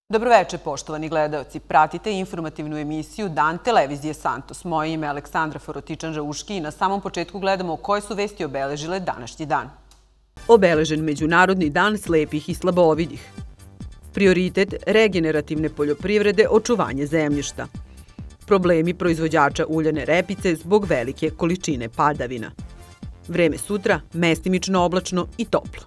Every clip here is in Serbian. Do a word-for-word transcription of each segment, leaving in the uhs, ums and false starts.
Dobroveče, poštovani gledaoci. Pratite informativnu emisiju Dan televizije Santos. Moje ime je Aleksandra Forotičan-Žauški i na samom početku gledamo koje su vesti obeležile današnji dan. Obeležen Međunarodni dan slepih i slabovidih. Prioritet regenerativne poljoprivrede, očuvanje zemljišta. Problemi proizvođača uljane repice zbog velike količine padavina. Vreme sutra mestimično oblačno i toplo.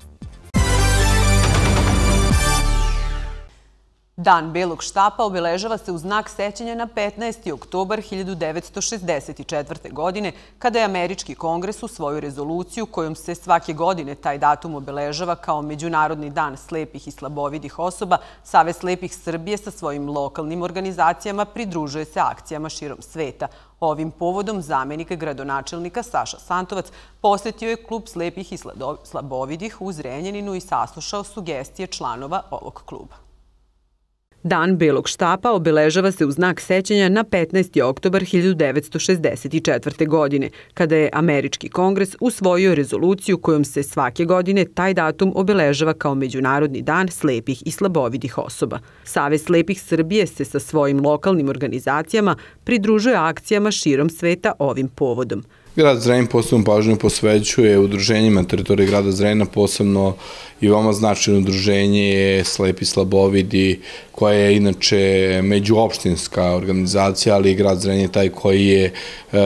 Dan belog štapa obeležava se u znak sećanja na petnaesti oktobar hiljadu devetsto šezdeset četvrte. godine, kada je Američki kongres usvojio rezoluciju kojom se svake godine taj datum obeležava kao Međunarodni dan slepih i slabovidih osoba. Savez slepih Srbije sa svojim lokalnim organizacijama pridružuje se akcijama širom sveta. Ovim povodom zamenik gradonačelnika Saša Santovac posetio je klub slepih i slabovidih u Zrenjaninu i saslušao sugestije članova ovog kluba. Dan belog štapa obeležava se u znak sećanja na petnaesti oktobar hiljadu devetsto šezdeset četvrte. godine, kada je Američki kongres usvojio rezoluciju kojom se svake godine taj datum obeležava kao Međunarodni dan slepih i slabovidih osoba. Savez slepih Srbije se sa svojim lokalnim organizacijama pridružuje akcijama širom sveta ovim povodom. Grad Zrenjanin posebnu pažnju posvećuje udruženjima teritorije grada Zrenjanina, posebno i veoma značajno udruženje je Slepi slabovidi, koja je inače međuopštinska organizacija, ali i grad Zrenjanin je taj koji je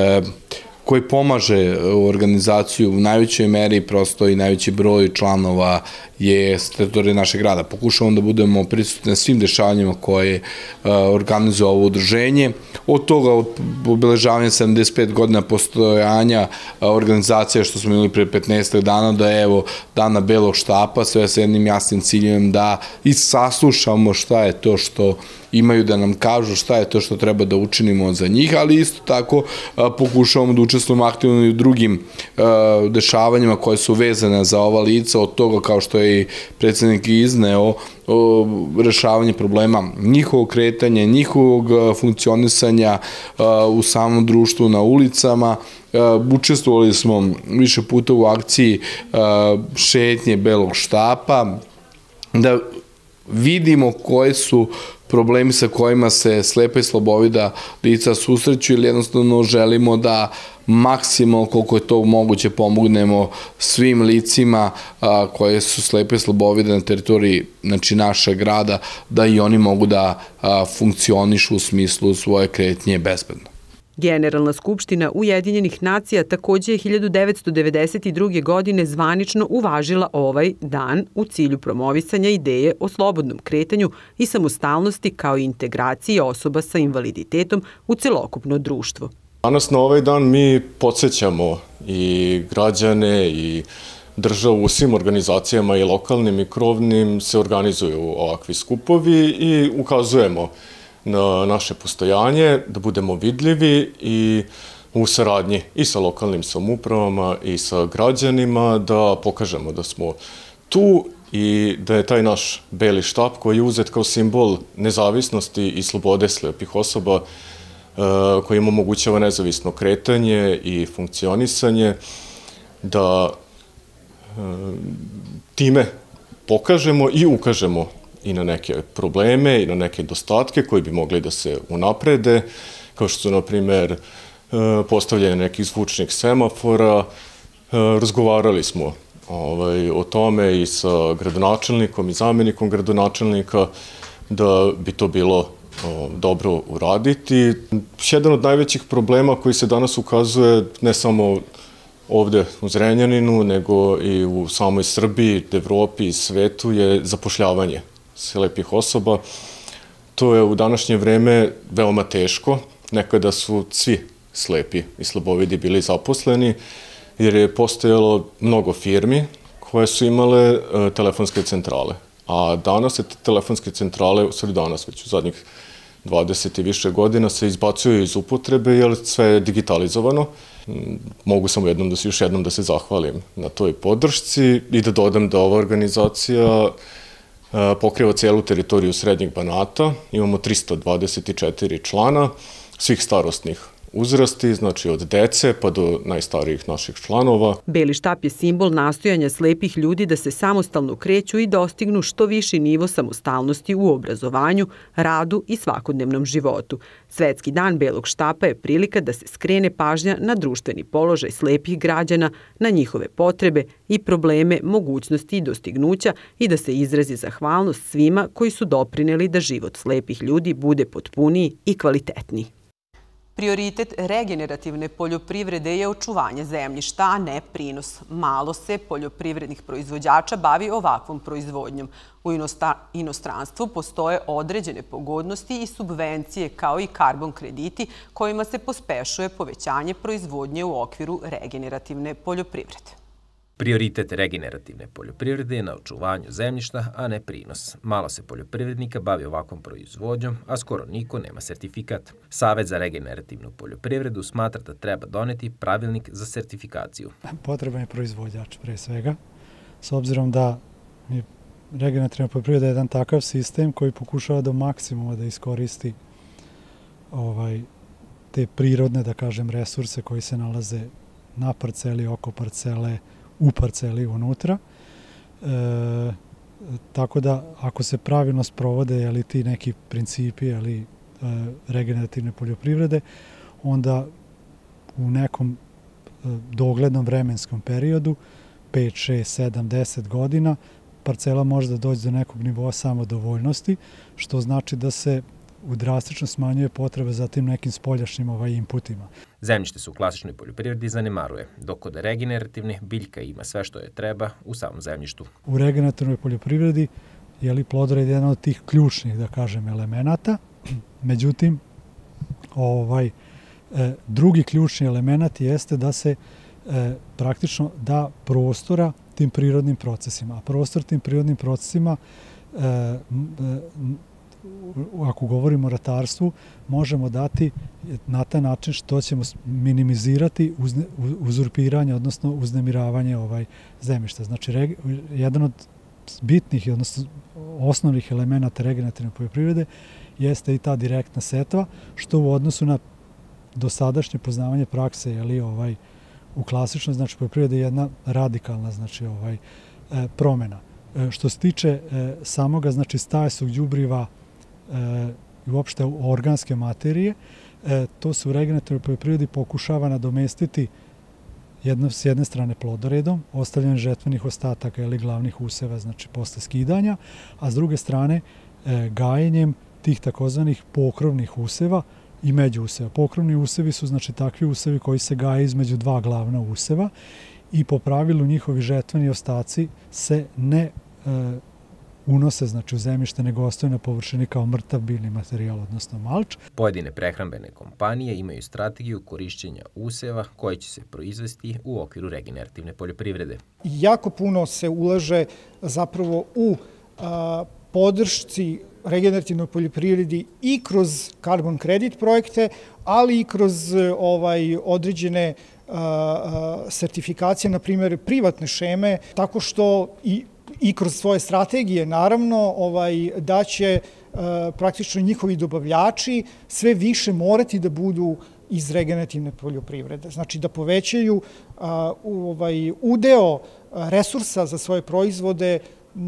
koji pomaže u organizaciju u najvećoj meri, prosto i najveći broj članova je s teritorije našeg grada. Pokušavamo da budemo prisutni na svim dešavanjima koje organizuje ovo udruženje. Od toga, od obeležavanja sedamdeset pet godina postojanja organizacije što smo imali pre petnaest dana, da je evo Dana belog štapa, sve sa jednim jasnim ciljem da i saslušamo šta je to što imaju da nam kažu, šta je to što treba da učinimo za njih, ali isto tako pokušavamo da učestvujemo aktivno i u drugim dešavanjima koje su vezane za ova lica, od toga kao što je i predsednik izneo, rešavanje problema njihovog kretanja, njihovog funkcionisanja u samom društvu na ulicama. Učestvovali smo više puta u akciji šetnje belog štapa, da vidimo koje su problemi sa kojima se slepa i slabovida lica susreću ili jednostavno želimo da maksimalno koliko je to moguće pomognemo svim licima koje su slepe i slabovide na teritoriji našeg grada, da i oni mogu da funkcionišu u smislu svoje kretnje bezbedno. Generalna skupština Ujedinjenih nacija takođe je hiljadu devetsto devedeset druge. godine zvanično uvažila ovaj dan u cilju promovisanja ideje o slobodnom kretanju i samostalnosti kao i integraciji osoba sa invaliditetom u celokupno društvo. Danas na ovaj dan mi podsjećamo i građane i državu u svim organizacijama i lokalnim i krovnim se organizuju ovakvi skupovi i ukazujemo na naše postojanje, da budemo vidljivi i u saradnji i sa lokalnim samoupravama i sa građanima, da pokažemo da smo tu i da je taj naš beli štap koji je uzet kao simbol nezavisnosti i slobode slepih osoba, koji im omogućava nezavisno kretanje i funkcionisanje, da time pokažemo i ukažemo i na neke probleme i na neke dostatke koji bi mogli da se unaprede, kao što su, na primer, postavljanje nekih zvučnih semafora. Razgovarali smo o tome i sa gradonačelnikom i zamenikom gradonačelnika da bi to bilo dobro uraditi. Jedan od najvećih problema koji se danas ukazuje ne samo ovde u Zrenjaninu, nego i u samoj Srbiji, Evropi i svetu je zapošljavanje slepih osoba. To je u današnje vreme veoma teško. Nekada su svi slepi i slabovidi bili zaposleni, jer je postojalo mnogo firmi koje su imale telefonske centrale. A danas se te telefonske centrale, u stvari danas već u zadnjih dvadeset i više godina, se izbacuju iz upotrebe jer sve je digitalizovano. Mogu samo jednom da se, još jednom da se zahvalim na toj podršci i da dodam da ova organizacija pokriva celu teritoriju Srednjeg Banata. Imamo trista dvadeset četiri člana, svih starostnih uzrasti, znači od dece pa do najstarijih naših članova. Beli štap je simbol nastojanja slepih ljudi da se samostalno kreću i dostignu što viši nivo samostalnosti u obrazovanju, radu i svakodnevnom životu. Svetski dan Belog štapa je prilika da se skrene pažnja na društveni položaj slepih građana, na njihove potrebe i probleme, mogućnosti i dostignuća i da se izrazi zahvalnost svima koji su doprineli da život slepih ljudi bude potpuniji i kvalitetniji. Prioritet regenerativne poljoprivrede je očuvanje zemljišta, a ne prinos. Malo se poljoprivrednih proizvođača bavi ovakvom proizvodnjom. U inostranstvu postoje određene pogodnosti i subvencije, kao i karbon krediti, kojima se pospešuje povećanje proizvodnje u okviru regenerativne poljoprivrede. Prioritet regenerativne poljoprivrede je na očuvanju zemljišta, a ne prinos. Malo se poljoprivrednika bavi ovakvom proizvodnjom, a skoro niko nema sertifikat. Savet za regenerativnu poljoprivredu smatra da treba doneti pravilnik za sertifikaciju. Potreban je proizvođač, pre svega, s obzirom da je regenerativna poljoprivreda jedan takav sistem koji pokušava do maksimuma da iskoristi ovaj, te prirodne, da kažem, resurse koji se nalaze na parceli, oko parcele, u parceli unutra. E, tako da, ako se pravilno sprovode jeli, ti neki principi jeli, e, regenerativne poljoprivrede, onda u nekom e, doglednom vremenskom periodu, pet, šest, sedam, deset godina, parcela može da dođe do nekog nivoa samodovoljnosti, što znači da se u drastično smanjuje potrebe za tim nekim spoljašnjim ovaj, inputima. Zemljište se u klasičnoj poljoprivredi zanemaruje, dok kod regenerativne biljka ima sve što je treba u samom zemljištu. U regenerativnoj poljoprivredi je li plodored jedan od tih ključnih, da kažem, elemenata. Međutim, ovaj, e, drugi ključni element jeste da se e, praktično da prostora tim prirodnim procesima. A prostor tim prirodnim procesima e, e, ako govorimo o ratarstvu, možemo dati na taj način što ćemo minimizirati uzurpiranje, odnosno uznemiravanje ovaj zemljišta. Znači, jedan od bitnih, odnosno osnovnih elemenata regenerativne poljoprivrede jeste i ta direktna setva, što u odnosu na dosadašnje poznavanje prakse, jeli, ovaj, u klasičnoj, znači, poljoprivrede je jedna radikalna, znači, ovaj, promjena. Što se tiče samoga, znači, stajesog đubriva i uopšte organske materije, to se u regenerativnoj poljoprivredi pokušava nadomestiti jedno, s jedne strane plodoredom, ostavljanje žetvenih ostataka ili glavnih useva, znači posle skidanja, a s druge strane gajenjem tih takozvanih pokrovnih useva i međuuseva. Pokrovni usevi su znači takvi usevi koji se gaje između dva glavna useva i po pravilu njihovi žetveni ostaci se ne e, unose znači u zemljište, nego ostaju na površini kao mrtav biljni materijal, odnosno malč. Pojedine prehrambene kompanije imaju strategiju korišćenja useva koji će se proizvesti u okviru regenerativne poljoprivrede. Jako puno se ulaže zapravo u a, podršci regenerativnoj poljoprivredi i kroz carbon credit projekte, ali i kroz ovaj određene a, sertifikacije, na primjer privatne šeme, tako što i i kroz svoje strategije, naravno, ovaj, da će e, praktično njihovi dobavljači sve više morati da budu iz regenerativne poljoprivrede. Znači da povećaju a, ovaj, udeo resursa za svoje proizvode,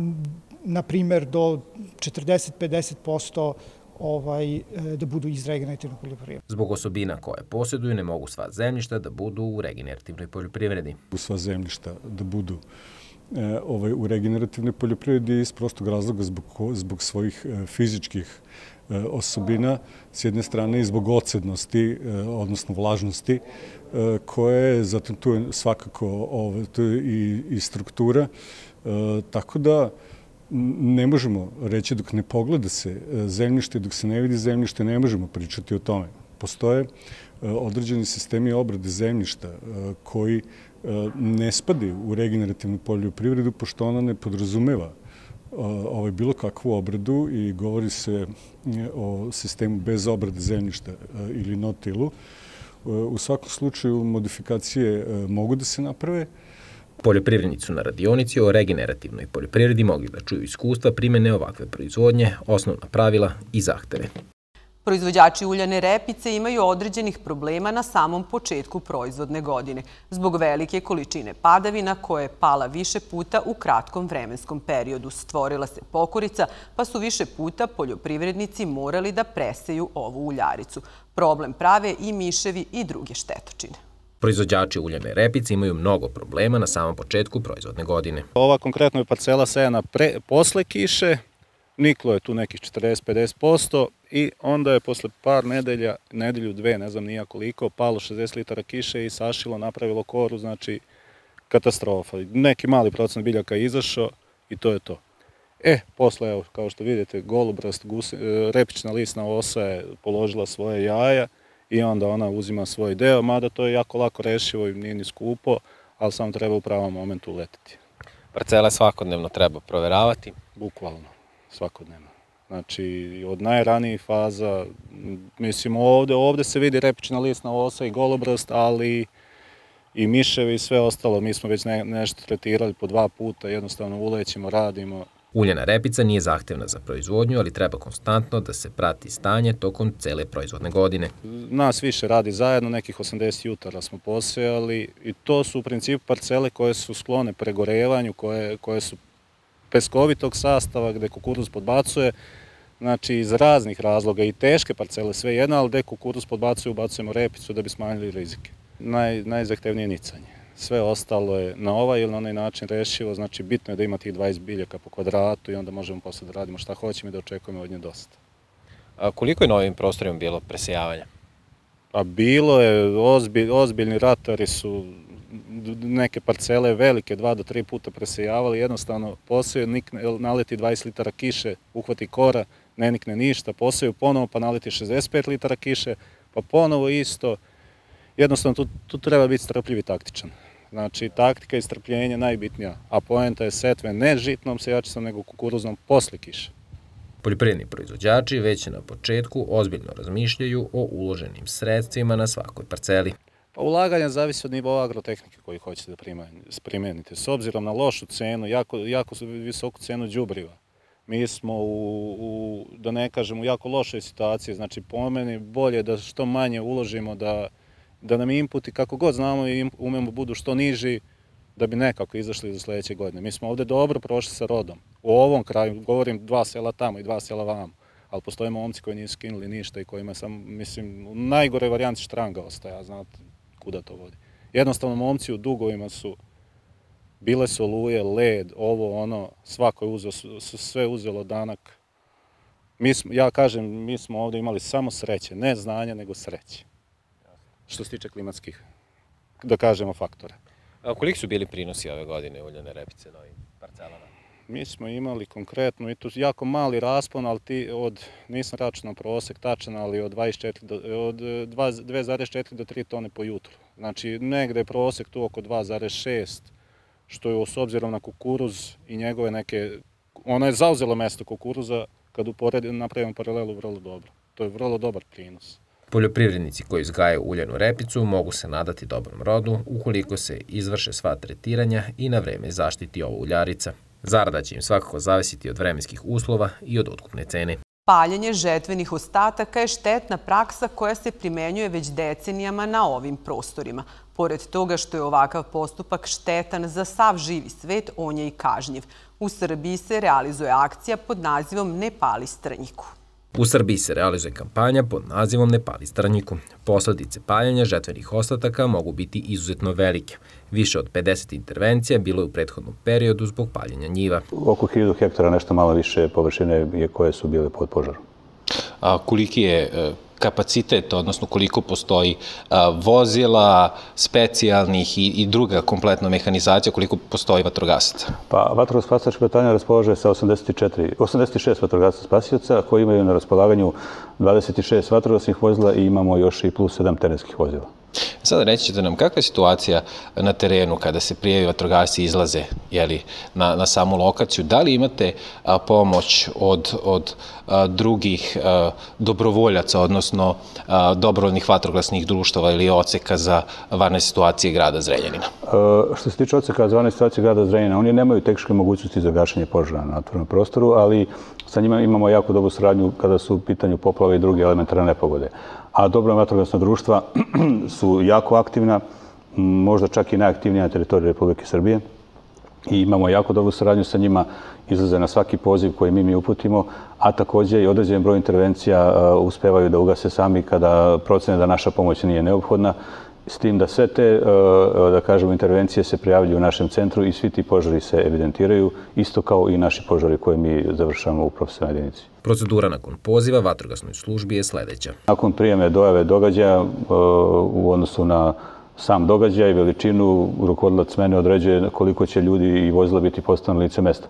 na primjer, do četrdeset do pedeset posto ovaj, da budu iz regenerativne poljoprivrede. Zbog osobina koje posjeduju, ne mogu sva zemljišta da budu u regenerativnoj poljoprivredi. Sva zemljišta da budu Ovaj, u regenerativnoj poljoprivredi iz prostog razloga zbog, zbog svojih fizičkih osobina, s jedne strane i zbog ocednosti, odnosno vlažnosti, koje je, zatim tu je svakako ovaj, tu je i, i struktura, tako da ne možemo reći dok ne pogleda se zemljište, dok se ne vidi zemljište, ne možemo pričati o tome. Postoje određeni sistemi obrade zemljišta koji ne spadi u regenerativnu poljoprivredu, pošto ona ne podrazumeva ovaj, bilo kakvu obradu i govori se o sistemu bez obrade zemljišta ili no-tillu. U svakom slučaju modifikacije mogu da se naprave. Poljoprivrednici su na radionici o regenerativnoj poljoprivredi mogli da čuju iskustva primene ovakve proizvodnje, osnovna pravila i zahteve. Proizvođači uljane repice imaju određenih problema na samom početku proizvodne godine, zbog velike količine padavina koje je pala više puta u kratkom vremenskom periodu. Stvorila se pokurica, pa su više puta poljoprivrednici morali da preseju ovu uljaricu. Problem prave i miševi i druge štetočine. Proizvođači uljane repice imaju mnogo problema na samom početku proizvodne godine. Ova konkretno je parcela sejana posle kiše, niklo je tu nekih četrdeset do pedeset posto i onda je posle par nedelja, nedelju, dve, ne znam nija koliko, palo šezdeset litara kiše i sašilo, napravilo koru, znači katastrofa. Neki mali procent biljaka je izašao i to je to. E, posle, evo, kao što vidite, golubrast, repična lisna osa je položila svoje jaja i onda ona uzima svoj deo, mada to je jako lako rešivo i nije ni skupo, ali samo treba u pravom momentu uletiti. Parcele svakodnevno treba proveravati? Bukvalno, svakodnevno. Znači, od najranijih faza, mislim, ovde, ovde se vidi repična lisna osa i golubrast, ali i miševi i sve ostalo. Mi smo već ne, nešto tretirali po dva puta, jednostavno ulećemo, radimo. Uljana repica nije zahtevna za proizvodnju, ali treba konstantno da se prati stanje tokom cele proizvodne godine. Nas više radi zajedno, nekih osamdeset jutara smo posejali i to su u principu parcele koje su sklone pregorevanju, koje, koje su peskovitog sastava, gde kukuruz podbacuje, znači iz raznih razloga i teške parcele, sve jedno, ali gde kukuruz podbacuje, ubacujemo repicu da bi smanjili rizike. Naj, najzahtevnije je nicanje. Sve ostalo je na ovaj ili na onaj način rešivo, znači bitno je da ima tih dvadeset biljaka po kvadratu i onda možemo posle da radimo šta hoćemo i da očekujemo od nje dosta. A koliko je na ovim prostorima bilo presejavanja? A bilo je, ozbilj, ozbiljni ratari su neke parcele velike, dva do tri puta presejavali, jednostavno poseju, naleti dvadeset litara kiše, uhvati kora, ne nikne ništa, poseju ponovo pa naleti šezdeset pet litara kiše, pa ponovo isto. Jednostavno tu, tu treba biti strpljiv i taktičan. Znači, taktika i strpljenje je najbitnija, a poenta je setve ne žitnom sejačicom, nego kukuruznom posle kiše. Poljoprivredni proizvođači već na početku ozbiljno razmišljaju o uloženim sredstvima na svakoj parceli. Pa ulaganja zavisi od nivoa agrotehnike koju hoćete da primenite. S obzirom na lošu cenu, jako, jako visoku cenu đubriva, mi smo u, u, da ne kažem, u jako lošoj situaciji. Znači, po meni bolje da što manje uložimo, da da nam inputi, kako god znamo i umemo, budu što niži, da bi nekako izašli za sledeće godine. Mi smo ovde dobro prošli sa rodom. U ovom kraju, govorim dva sela tamo i dva sela vamo, ali postoje momci koji nisu skinuli ništa i kojima sam, mislim, u najgore varijanti štranga ostaje, a znate kuda to vodi. Jednostavno, momci u dugovima su, bile su oluje, led, ovo, ono, svako je uzeo, su sve uzelo danak. Mi smo, ja kažem, mi smo ovde imali samo sreće, ne znanja, nego sreće. Što se tiče klimatskih, da kažemo, faktora. A koliki su bili prinosi ove godine uljane repice na ovim parcelama? Mi smo imali konkretno, i tu jako mali raspon, ali ti od, nisam računao prosek tačan, ali od, od dve zarez četiri do tri tone po jutru. Znači, negde je prosek tu oko dva zarez šest, što je s obzirom na kukuruz i njegove neke, ono je zauzelo mesto kukuruza, kad uporedim, napravimo paralelu, vrlo dobro. To je vrlo dobar prinos. Poljoprivrednici koji uzgajaju uljanu repicu mogu se nadati dobrom rodu ukoliko se izvrše sva tretiranja i na vreme zaštiti ova uljarica. Zarada će im svakako zavisiti od vremenskih uslova i od otkupne cene. Paljenje žetvenih ostataka je štetna praksa koja se primenjuje već decenijama na ovim prostorima. Pored toga što je ovakav postupak štetan za sav živi svet, on je i kažnjiv. U Srbiji se realizuje akcija pod nazivom Ne pali strnjiku. U Srbiji se realizuje kampanja pod nazivom Ne pali strnjiku. Posledice paljenja žetvenih ostataka mogu biti izuzetno velike. Više od pedeset intervencija bilo je u prethodnom periodu zbog paljenja njiva. Oko hiljadu hektara, nešto malo više površine koje su bile pod požarom. A koliki je kapacitet, odnosno koliko postoji vozila, specijalnih i, i druga kompletna mehanizacija, koliko postoji vatrogasaca? Pa vatrogaspasački bataljon raspolaže sa osamdeset četiri, osamdeset šest vatrogasaca spasioca koji imaju na raspolaganju dvadeset šest vatrogasnih vozila i imamo još i plus sedam terenskih vozila. Sada reći ćete nam kakva je situacija na terenu kada se prijavi vatrogasci izlaze jeli, na, na samu lokaciju. Da li imate a, pomoć od, od a, drugih a, dobrovoljaca, odnosno a, dobrovoljnih vatrogasnih društava ili odseka za vanredne situacije grada Zrenjanina? E, što se tiče odseka za vanredne situacije grada Zrenjanina, oni nemaju tehničke mogućnosti za gašenje požara na otvorenom prostoru, ali sa njima imamo jako dobru saradnju kada su u pitanju poplave i druge elementarne nepogode. A dobrovoljna vatrogasna društva su jako aktivna, možda čak i najaktivnija na teritoriji Republike Srbije i imamo jako dobru saradnju sa njima, izlaze na svaki poziv koji mi mi uputimo, a takođe i određen broj intervencija uspevaju da ugase sami kada procene da naša pomoć nije neophodna, s tim da sve te, da kažemo, intervencije se prijavljuju u našem centru i svi ti požari se evidentiraju, isto kao i naši požari koje mi završamo u profesionalnoj jedinici. Procedura nakon poziva vatrogasnoj službi je sledeća. Nakon prijeme dojave događaja u odnosu na sam događaj, veličinu, rukovodilac mene određuje koliko će ljudi i vozila biti postavljeno na lice mesta.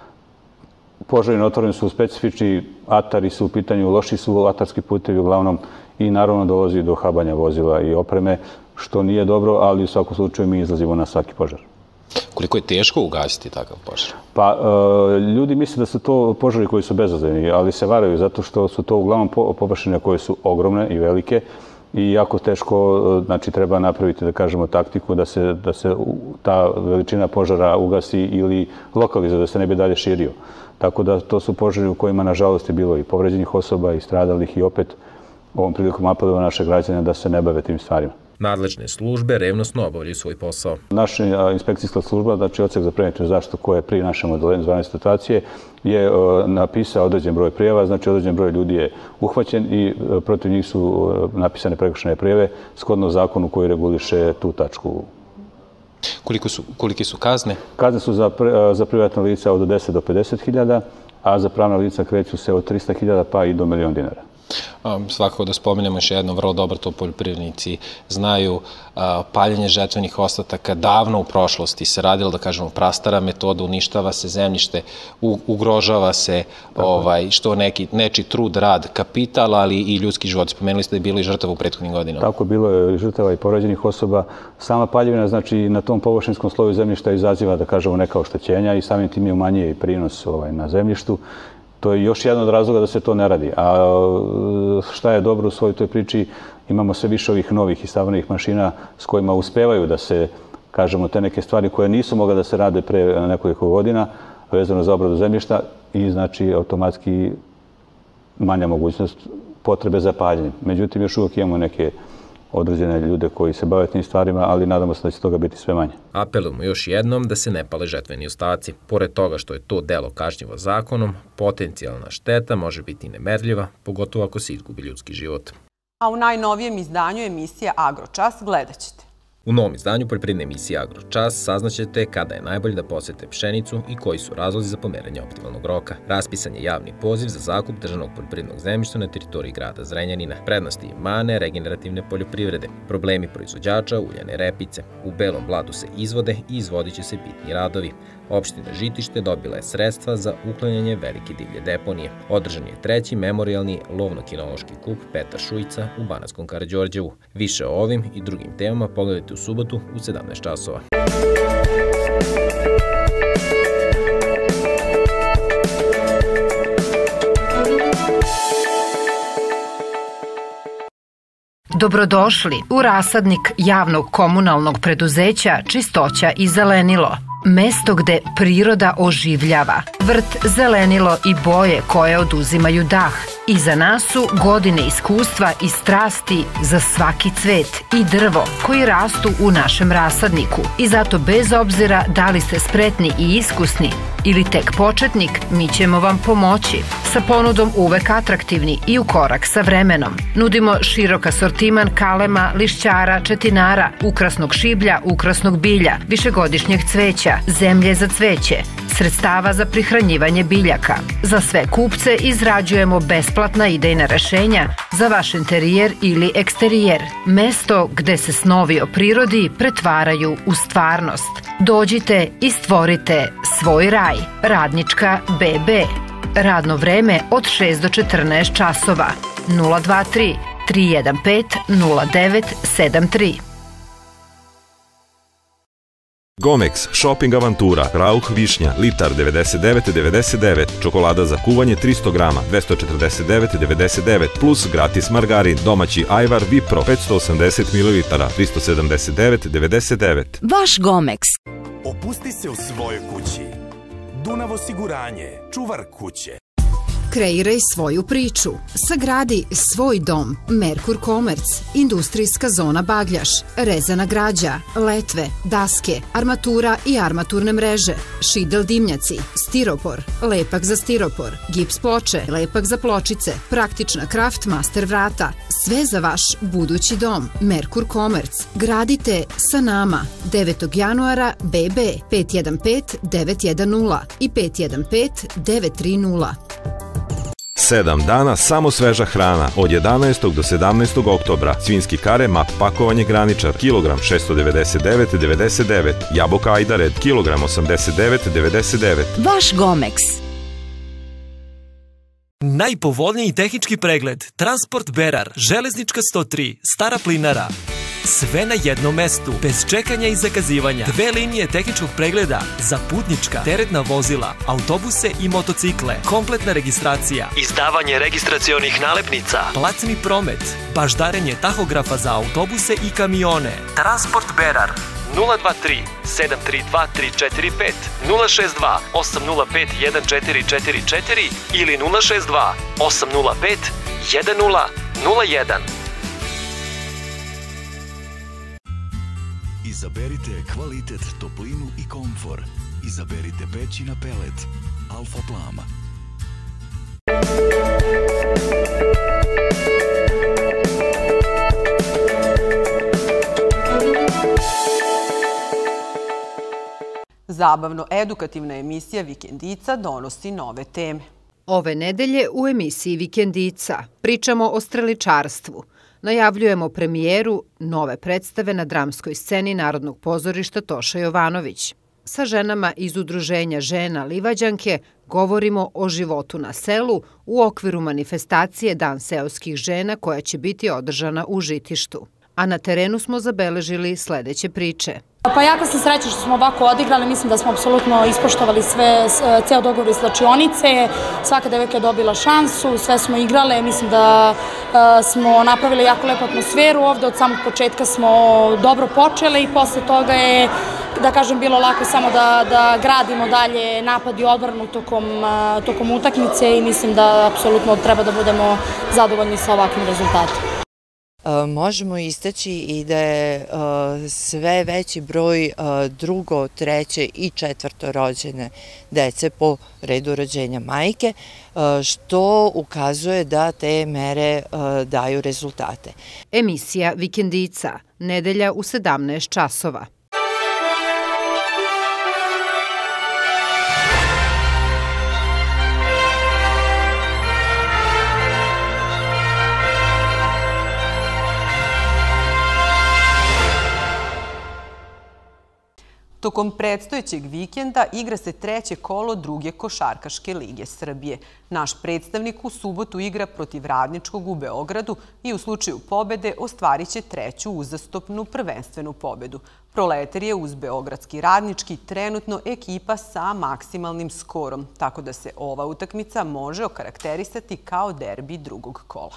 Požari na otvorenom su specifični, atari su u pitanju, loši su atarski putevi uglavnom i naravno dolazi do habanja vozila i opreme, što nije dobro, ali u svakom slučaju mi izlazimo na svaki požar. Koliko je teško ugasiti takav požar? Pa, ljudi misle da su to požari koji su bezazleni, ali se varaju zato što su to uglavnom površine koje su ogromne i velike i jako teško, znači treba napraviti, da kažemo, taktiku da se, da se ta veličina požara ugasi ili lokalizuje, da se ne bi dalje širio. Tako da to su požari u kojima, nažalost, je bilo i povređenih osoba i stradalih i opet ovom prilikom apelujemo naše građane da se ne bave tim stvarima. Nadležne službe revnosno obavljaju svoj posao. Naša inspekcijska služba, znači odsek za preventivnu zaštitu koja je pri našem odeljenju za vanredne situacije, je napisao određen broj prijava, znači određen broj ljudi je uhvaćen i protiv njih su napisane prekršajne prijave shodno zakonu koji reguliše tu tačku. Koliko su, kolike su kazne? Kazne su za, za privatna lica od deset do pedeset hiljada, a za pravna lica kreću se od trista hiljada pa i do milion dinara. Svakako da spomenemo još jedno, vrlo dobro to poljoprivrednici znaju, paljenje žetvenih ostataka davno u prošlosti se radilo, da kažemo, prastara metoda, uništava se zemljište, ugrožava se ovaj, što neki, neči trud, rad, kapital, ali i ljudski život. Spomenuli ste da je bilo i žrtava u prethodnim godinama. Tako, bilo je žrtava i povređenih osoba. Sama paljevina, znači, na tom površinskom sloju zemljišta izaziva, da kažemo, neka oštećenja i samim tim je umanjuje i prinos ovaj, na zemljištu. To je još jedan od razloga da se to ne radi. A šta je dobro u svojoj toj priči, imamo sve više ovih novih i savremenih mašina s kojima uspevaju da se, kažemo, te neke stvari koje nisu mogle da se rade pre nekoliko godina, vezano za obradu zemljišta i znači automatski manja mogućnost potrebe za paljenjem. Međutim, još uvijek imamo neke određene ljude koji se bave tim stvarima, ali nadamo se da će toga biti sve manje. Apelujemo još jednom da se ne pale žetveni ostaci. Pored toga što je to delo kažnjivo zakonom, potencijalna šteta može biti nemerljiva, pogotovo ako se izgubi ljudski život. A u najnovijem izdanju emisije Agročas gledat ćete. U novom izdanju poljoprivredne emisije Agročas saznaćete kada je najbolje da posete pšenicu i koji su razlozi za pomeranje optimalnog roka. Raspisan je javni poziv za zakup državnog poljoprivrednog zemljišta na teritoriji grada Zrenjanina. Prednosti i mane regenerativne poljoprivrede, problemi proizvođača uljane repice. U Belom Blatu se izvode i izvodit će se bitni radovi. Opština Žitište dobila je sredstva za uklanjanje velike divlje deponije. Održan je treći memorijalni lovno-kinološki kup Petar Šujica u Banatskom Karađorđevu. Više o ovim i drugim temama pogledajte u subotu u sedamnaest časova. Dobrodošli u rasadnik javnog komunalnog preduzeća Čistoća i zelenilo. Mesto gde priroda oživljava. Vrt, zelenilo i boje koje oduzimaju dah. Iza nas su godine iskustva i strasti za svaki cvet i drvo koji rastu u našem rasadniku. I zato bez obzira da li ste spretni i iskusni ili tek početnik, mi ćemo vam pomoći. Sa ponudom uvek atraktivni i u korak sa vremenom. Nudimo širok asortiman kalema, lišćara, četinara, ukrasnog šiblja, ukrasnog bilja, višegodišnjeg cveća, zemlje za cveće, sredstava za prihranjivanje biljaka. Za sve kupce izrađujemo besplatna idejna rešenja za vaš interijer ili eksterijer. Mesto gde se snovi o prirodi pretvaraju u stvarnost. Dođite i stvorite svoj raj. Radnička be be. Radno vreme od šest do četrnaest časova. nula dva tri tri jedan pet nula devet sedam tri. Gomex, shopping avantura, rauh višnja, litar devedeset devet devedeset devet, čokolada za kuvanje tristo grama, dvesta četrdeset devet devedeset devet, plus gratis margarin, domaći ajvar Vipro, petsto osamdeset mililitara, tristo sedamdeset devet devedeset devet. Vaš Gomex. Opusti se u svojoj kući. Dunav osiguranje, čuvar kuće. Kreiraj svoju priču. Sagradi svoj dom. Merkur Commerce. Industrijska zona Bagljaš. Rezana građa. Letve. Daske. Armatura i armaturne mreže. Šidel dimnjaci. Stiropor. Lepak za stiropor. Gips ploče. Lepak za pločice. Praktična Kraft Master vrata. Sve za vaš budući dom. Merkur Commerce. Gradite sa nama. devetog januara B B pet jedan pet devet jedan nula i pet jedan pet devet tri nula. Sedam dana samo sveža hrana od jedanaestog do sedamnaestog oktobra. Svinjski kare, map pakovanje graničar, kilogram šesto devedeset devet devedeset devet. Jabuka Ajdared, kilogram osamdeset devet devedeset devet. Vaš Gomex. Najpovoljniji tehnički pregled. Transport Berar, Železnička sto tri, Stara Plinara. Sve na jednom mestu, bez čekanja i zakazivanja. Dve linije tehničkog pregleda za putnička, teretna vozila, autobuse i motocikle. Kompletna registracija, izdavanje registracionih nalepnica, placni promet, baždarenje tahografa za autobuse i kamione. Transport Berar nula dva tri sedam tri dva tri četiri pet, nula šest dva osam nula pet jedan četiri četiri četiri ili nula šest dva osam nula pet jedan nula nula jedan. Izaberite kvalitet, toplinu i komfor. Izaberite peći na pelet. Alfa Plama. Zabavno-edukativna emisija Vikendica donosi nove teme. Ove nedelje u emisiji Vikendica pričamo o streličarstvu. Najavljujemo premijeru nove predstave na dramskoj sceni Narodnog pozorišta Toša Jovanović. Sa ženama iz Udruženja žena Livađanke govorimo o životu na selu u okviru manifestacije Dan seoskih žena koja će biti održana u Žitištu. A na terenu smo zabeležili sledeće priče. Pa jako sam srećna što smo ovako odigrali, mislim da smo apsolutno ispoštovali sve, ceo dogovor iz slačionice, svaka devojka je dobila šansu, sve smo igrale, mislim da smo napravili jako lepu atmosferu ovde, od samog početka smo dobro počele i posle toga je, da kažem, bilo lako samo da, da gradimo dalje napad i odbranu tokom, tokom utakmice i mislim da apsolutno treba da budemo zadovoljni sa ovakvim rezultatom. Možemo istaći i da je sve veći broj drugo, treće i četvrto rođene dece po redu rođenja majke, što ukazuje da te mere daju rezultate. Emisija Vikendica, nedelja u sedamnaest časova. Tokom predstojećeg vikenda igra se treće kolo druge košarkaške lige Srbije. Naš predstavnik u subotu igra protiv Radničkog u Beogradu i u slučaju pobede ostvarit će treću uzastopnu prvenstvenu pobedu. Proletar je uz beogradski Radnički trenutno ekipa sa maksimalnim skorom, tako da se ova utakmica može okarakterisati kao derbi drugog kola.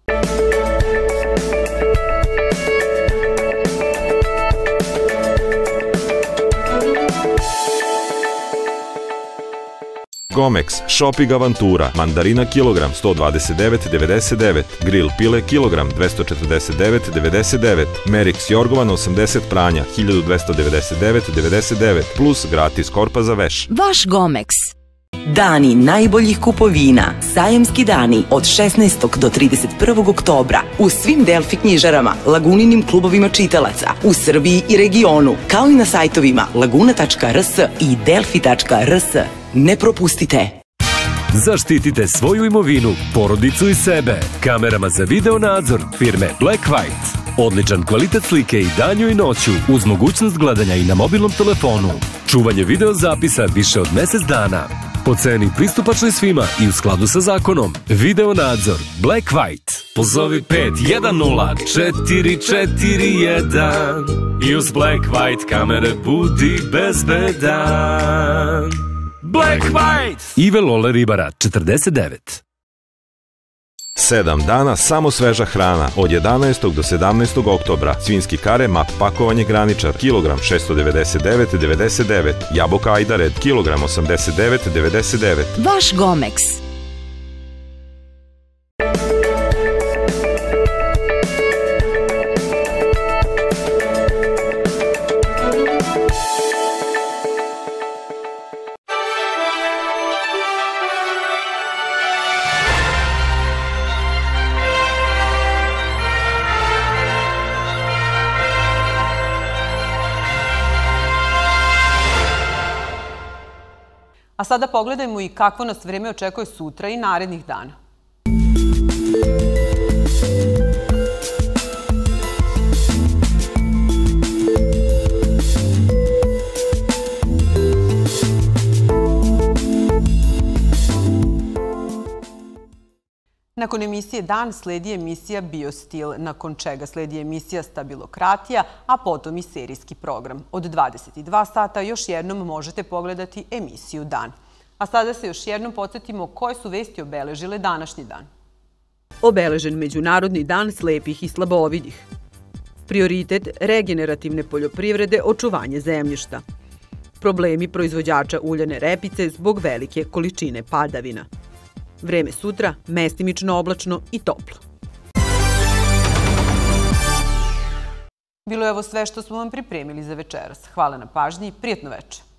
Gomex, shopping avantura, mandarina kilogram sto dvadeset devet devedeset devet, grill pile kilogram dvesta četrdeset devet devedeset devet, Merix jorgovan osamdeset pranja hiljadu dvesta devedeset devet devedeset devet plus gratis korpa za veš. Vaš Gomex. Dani najboljih kupovina, sajamski dani od šesnaestog do trideset prvog oktobra u svim Delfi knjižarama, Laguninim klubovima čitalaca, u Srbiji i regionu, kao i na sajtovima laguna tačka rs i delfi tačka rs. Ne propustite! Zaštitite svoju imovinu, porodicu i sebe kamerama za video nadzor firme Black White. Odličan kvalitet slike i danju i noću uz mogućnost gledanja i na mobilnom telefonu. Čuvanje video zapisa više od mesec dana. Po ceni pristupačnoj svima i u skladu sa zakonom. Video nadzor Black White. Pozovi pet jedan nula četiri četiri jedan i uz Black White kamere budi bezbedan. Black White! Ive Lola Ribara, četrdeset devet. Sedam dana samo sveža hrana od jedanaestog do sedamnaestog oktobra. Svinjski kare, map pakovanje graničar, kilogram šesto devedeset devet devedeset devet. Jabuka Ajdared, kilogram osamdeset devet devedeset devet. Vaš Gomex. A sada pogledajmo i kakvo nas vreme očekuje sutra i narednih dana. Nakon emisije Dan sledi emisija Biostil, nakon čega sledi emisija Stabilokratija, a potom i serijski program. Od dvadeset dva sata još jednom možete pogledati emisiju Dan. A sada se još jednom podsjetimo koje su vesti obeležile današnji dan. Obeležen Međunarodni dan slepih i slabovidih. Prioritet regenerativne poljoprivrede očuvanje zemljišta. Problemi proizvođača uljane repice zbog velike količine padavina. Vreme sutra, mestimično oblačno i toplo. Bilo je ovo sve što smo vam pripremili za večeras. Hvala na pažnji i prijatno veče.